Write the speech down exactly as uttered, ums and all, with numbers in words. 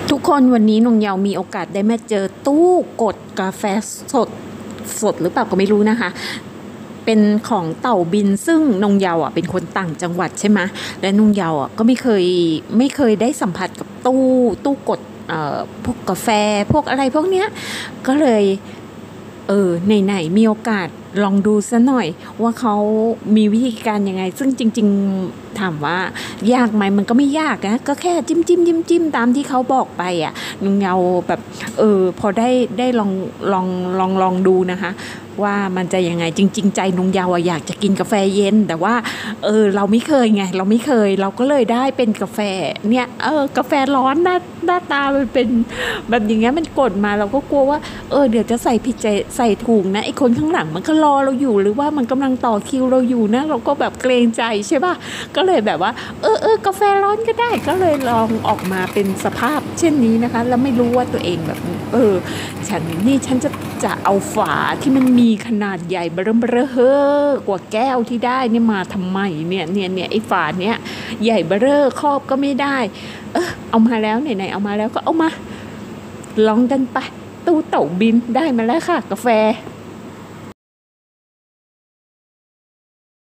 ทุกคนวันนี้นงเยามีโอกาสได้มาเจอตู้กดกาแฟสดสดหรือเปล่าก็ไม่รู้นะคะเป็นของเต่าบินซึ่งนงเยาอ่ะเป็นคนต่างจังหวัดใช่ไหมและนงเยาอ่ะก็ไม่เคยไม่เคยได้สัมผัสกับตู้ตู้กดเอ่อพวกกาแฟพวกอะไรพวกเนี้ยก็เลยเออไหนๆมีโอกาสลองดูซะหน่อยว่าเขามีวิธีการยังไงซึ่งจริงๆถามว่ายากไหมมันก็ไม่ยากนะก็แค่จิ้มจิ้มจิ้มจิ้มตามที่เขาบอกไปอ่ะนุ่งเงาแบบเออพอได้ได้ลองลองลองลองดูนะคะว่ามันจะยังไงจริงๆใจนุ่งเยาอะอยากจะกินกาแฟเย็นแต่ว่าเออเราไม่เคยไงเราไม่เคยเราก็เลยได้เป็นกาแฟเนี่ยเออกาแฟร้อนหน้าหน้าตามันเป็นแบบอย่างเงี้ยมันกดมาเราก็กลัวว่าเออเดี๋ยวจะใส่ผิดใจใส่ถูกนะไอ้คนข้างหลังมันก็รอเราอยู่หรือว่ามันกำลังต่อคิวเราอยู่นะเราก็แบบเกรงใจใช่ป่ะก็เลยแบบว่าเออเออกาแฟร้อนก็ได้ก็เลยลองออกมาเป็นสภาพเช่นนี้นะคะแล้วไม่รู้ว่าตัวเองแบบเออฉันนี่ฉันจะจะเอาฝาที่มันมีขนาดใหญ่เบ้อเบ้อเฮ้อกว่าแก้วที่ได้เนี่ยมาทำไมเนี่ยเนี่ยเนี่ยไอ้ฝาเนี้ยใหญ่เบ้อเร่อครอบก็ไม่ได้เออเอามาแล้วไหนๆเอามาแล้วก็เอามาลองกันไปตู้เต่าบินได้มาแล้วค่ะกาแฟ